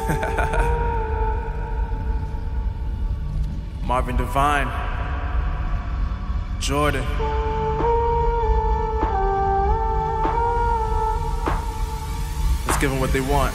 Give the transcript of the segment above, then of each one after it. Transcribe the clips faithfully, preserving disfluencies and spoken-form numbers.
Marvin Devine, Jordan. Let's give them what they want.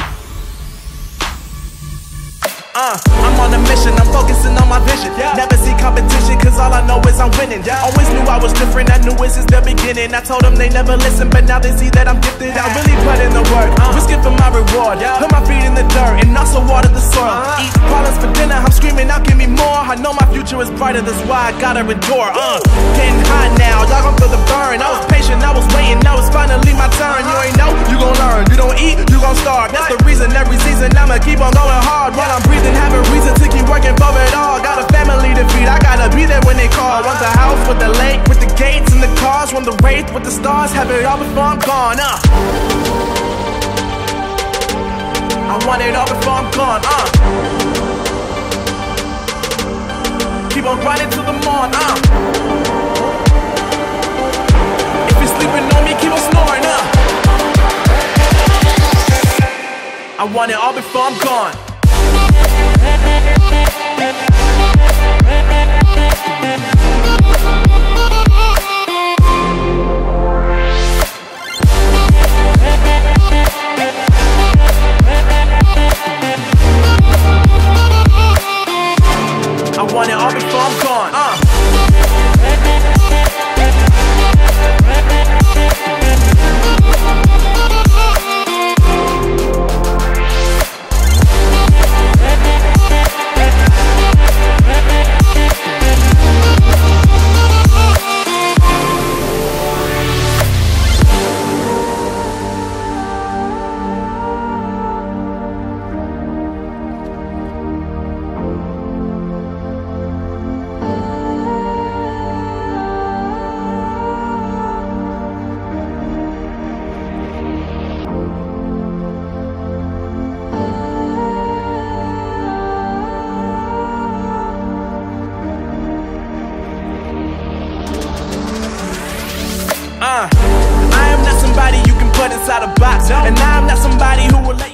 Uh, I'm on a mission, I'm focusing on my vision. Yeah. Never see competition, cause all I know is I'm winning. Yeah. Always knew I was different, I knew it since the beginning. I told them they never listen, but now they see that I'm gifted. I really put in the work, uh. risking for my reward. Yeah. Put my feet in the dirt and also water the soil. uh. Eat products for dinner, I'm screaming out, give me more. I know my future is brighter, that's why I gotta endure. uh. Getting hot now, y'all gon' feel the burn. I was patient, I was waiting, now it's finally my turn. You ain't know, you gon' learn. You don't eat, you gon' starve. That's the reason every season I'ma keep on going hard. While I'm breathing, having reason to keep working for it all. Got a family to feed, I gotta be there when they call. Want the house with the lake, with the gates and the cars. Want the wraith with the stars, have it all before I'm gone. uh. I want it all before I'm gone. uh. Keep on grinding till the morn. uh. If you're sleeping on me, keep on snoring. uh. I want it all before I'm gone. I want it all before I'm gone. uh. Uh, I am not somebody you can put inside a box, and I am not somebody who will let